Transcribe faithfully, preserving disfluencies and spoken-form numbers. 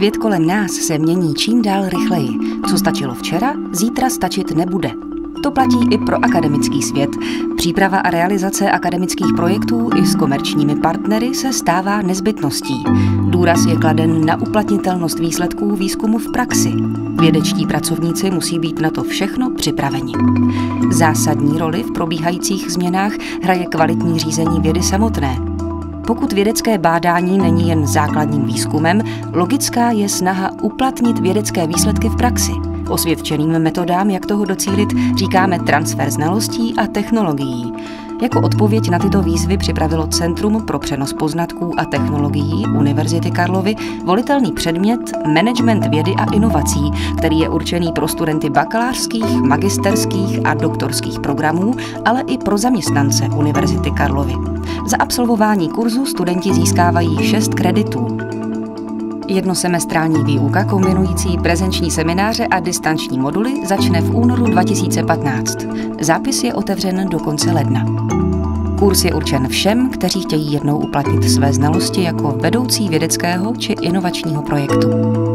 Svět kolem nás se mění čím dál rychleji. Co stačilo včera, zítra stačit nebude. To platí i pro akademický svět. Příprava a realizace akademických projektů i s komerčními partnery se stává nezbytností. Důraz je kladen na uplatnitelnost výsledků výzkumu v praxi. Vědečtí pracovníci musí být na to všechno připraveni. Zásadní roli v probíhajících změnách hraje kvalitní řízení vědy samotné. Pokud vědecké bádání není jen základním výzkumem, logická je snaha uplatnit vědecké výsledky v praxi. Osvědčeným metodám, jak toho docílit, říkáme transfer znalostí a technologií. Jako odpověď na tyto výzvy připravilo Centrum pro přenos poznatků a technologií Univerzity Karlovy volitelný předmět Management vědy a inovací, který je určený pro studenty bakalářských, magisterských a doktorských programů, ale i pro zaměstnance Univerzity Karlovy. Za absolvování kurzu studenti získávají šest kreditů. Jednosemestrální výuka kombinující prezenční semináře a distanční moduly začne v únoru dva tisíce patnáct. Zápis je otevřen do konce ledna. Kurs je určen všem, kteří chtějí jednou uplatnit své znalosti jako vedoucí vědeckého či inovačního projektu.